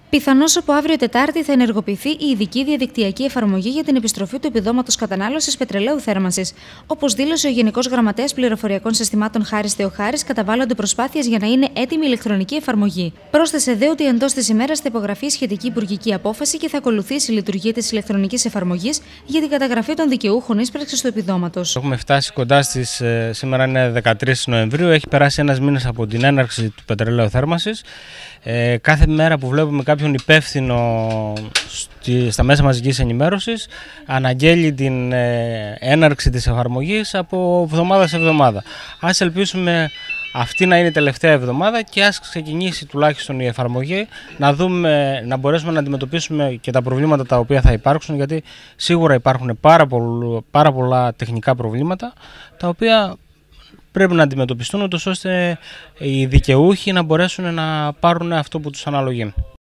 Πιθανώς από αύριο Τετάρτη θα ενεργοποιηθεί η ειδική διαδικτυακή εφαρμογή για την επιστροφή του επιδόματος κατανάλωσης πετρελαίου θέρμανσης. Όπως δήλωσε ο Γενικός Γραμματέας Πληροφοριακών Συστημάτων Χάρης Θεοχάρης, καταβάλλονται προσπάθειες για να είναι έτοιμη η ηλεκτρονική εφαρμογή. Πρόσθεσε δε ότι εντός της ημέρας θα υπογραφεί η σχετική υπουργική απόφαση και θα ακολουθήσει η λειτουργία της ηλεκτρονικής εφαρμογής για την καταγραφή των δικαιούχων ίσπραξης του επιδόματος. Έχουμε φτάσει κοντά στις. Σήμερα είναι 13 Νοεμβρίου, έχει περάσει ένας μήνας από την έναρξη του πετρελαίου θέρμανσης. Κάθε μέρα που βλέπουμε κάποιον υπεύθυνο στα μέσα μαζικής ενημέρωσης αναγγέλει την έναρξη της εφαρμογής από εβδομάδα σε εβδομάδα. Ας ελπίσουμε αυτή να είναι η τελευταία εβδομάδα και ας ξεκινήσει τουλάχιστον η εφαρμογή, να μπορέσουμε να αντιμετωπίσουμε και τα προβλήματα τα οποία θα υπάρξουν, γιατί σίγουρα υπάρχουν πάρα πολλά τεχνικά προβλήματα τα οποία πρέπει να αντιμετωπιστούν, ώστε οι δικαιούχοι να μπορέσουν να πάρουν αυτό που τους αναλογεί.